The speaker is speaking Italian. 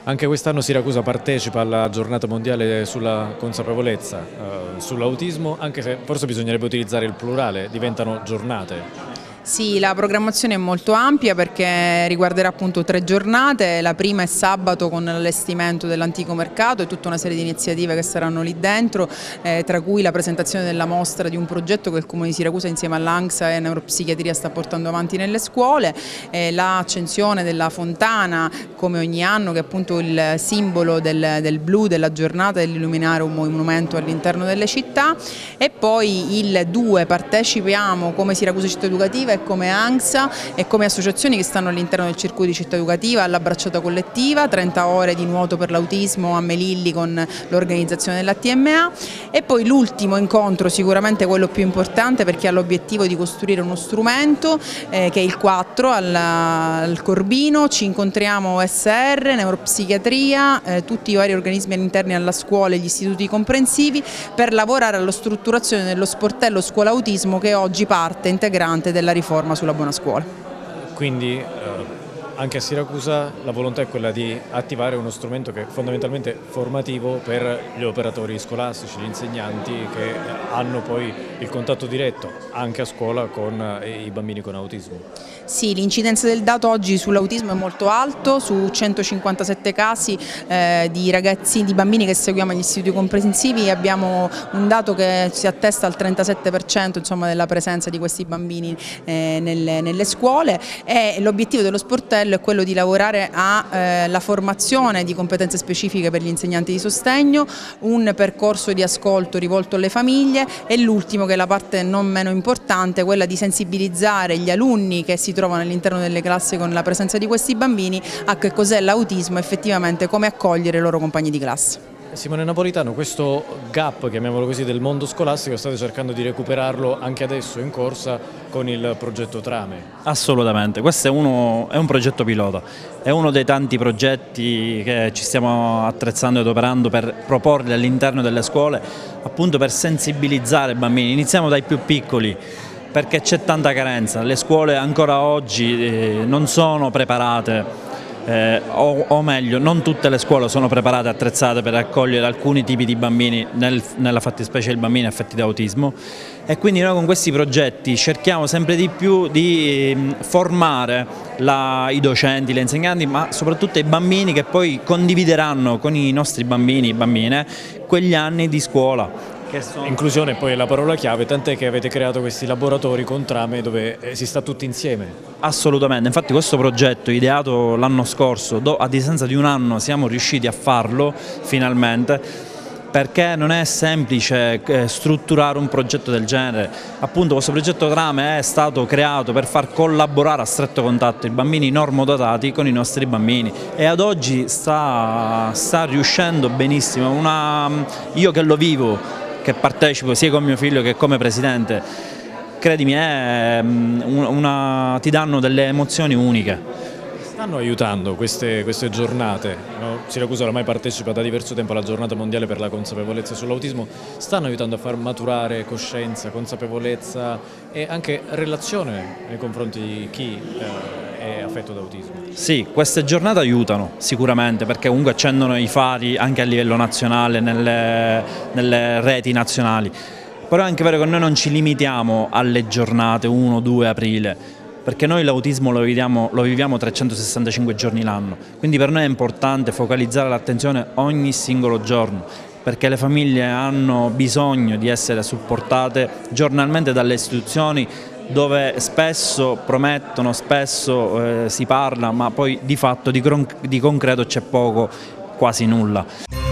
Anche quest'anno Siracusa partecipa alla giornata mondiale sulla consapevolezza sull'autismo, anche se forse bisognerebbe utilizzare il plurale, diventano giornate. Sì, la programmazione è molto ampia perché riguarderà appunto 3 giornate, la prima è sabato con l'allestimento dell'antico mercato e tutta una serie di iniziative che saranno lì dentro, tra cui la presentazione della mostra di un progetto che il Comune di Siracusa insieme all'ANCSA e Neuropsichiatria sta portando avanti nelle scuole, l'accensione della fontana come ogni anno che è appunto il simbolo del blu della giornata dell'illuminare un monumento all'interno delle città, e poi il 2 partecipiamo come Siracusa Città Educativa come ANCSA e come associazioni che stanno all'interno del circuito di città educativa alla bracciata collettiva, 30 ore di nuoto per l'autismo a Melilli con l'organizzazione della TMA, e poi l'ultimo incontro, sicuramente quello più importante perché ha l'obiettivo di costruire uno strumento che è il 4 al Corbino. Ci incontriamo OSR, Neuropsichiatria, tutti i vari organismi interni alla scuola e gli istituti comprensivi per lavorare alla strutturazione dello sportello scuola autismo che oggi parte integrante della riforma sulla buona scuola. Quindi anche a Siracusa la volontà è quella di attivare uno strumento che è fondamentalmente formativo per gli operatori scolastici, gli insegnanti che hanno poi il contatto diretto anche a scuola con i bambini con autismo. Sì, l'incidenza del dato oggi sull'autismo è molto alto, su 157 casi di bambini che seguiamo agli istituti comprensivi abbiamo un dato che si attesta al 37% insomma, della presenza di questi bambini nelle scuole, e l'obiettivo dello sportello è quello di lavorare alla formazione di competenze specifiche per gli insegnanti di sostegno, un percorso di ascolto rivolto alle famiglie e l'ultimo, che è la parte non meno importante, quella di sensibilizzare gli alunni che si trovano all'interno delle classi con la presenza di questi bambini a che cos'è l'autismo, effettivamente come accogliere i loro compagni di classe. Simone Napolitano, questo gap, chiamiamolo così, del mondo scolastico state cercando di recuperarlo anche adesso in corsa con il progetto Trame. Assolutamente, questo è un progetto pilota, è uno dei tanti progetti che ci stiamo attrezzando ed operando per proporli all'interno delle scuole, appunto per sensibilizzare i bambini. Iniziamo dai più piccoli, perché c'è tanta carenza, le scuole ancora oggi non sono preparate, o meglio, non tutte le scuole sono preparate e attrezzate per accogliere alcuni tipi di bambini, nella fattispecie i bambini affetti da autismo, e quindi noi con questi progetti cerchiamo sempre di più di formare i docenti, le insegnanti, ma soprattutto i bambini che poi condivideranno con i nostri bambini e bambine quegli anni di scuola. Inclusione poi è la parola chiave, tant'è che avete creato questi laboratori con Trame dove si sta tutti insieme. Assolutamente, infatti questo progetto ideato l'anno scorso, a distanza di un anno siamo riusciti a farlo finalmente, perché non è semplice strutturare un progetto del genere. Appunto questo progetto Trame è stato creato per far collaborare a stretto contatto i bambini normodotati con i nostri bambini e ad oggi sta riuscendo benissimo. Io che lo vivo, che partecipo sia con mio figlio che come presidente, credimi, ti danno delle emozioni uniche. Stanno aiutando queste giornate, no? Siracusa ormai partecipa da diverso tempo alla giornata mondiale per la consapevolezza sull'autismo, stanno aiutando a far maturare coscienza, consapevolezza e anche relazione nei confronti di chi è affetto da autismo. Sì, queste giornate aiutano sicuramente, perché comunque accendono i fari anche a livello nazionale, nelle reti nazionali, però è anche vero che noi non ci limitiamo alle giornate 1-2 aprile, perché noi l'autismo lo viviamo 365 giorni l'anno, quindi per noi è importante focalizzare l'attenzione ogni singolo giorno, perché le famiglie hanno bisogno di essere supportate giornalmente dalle istituzioni, dove spesso promettono, spesso si parla, ma poi di fatto di concreto c'è poco, quasi nulla.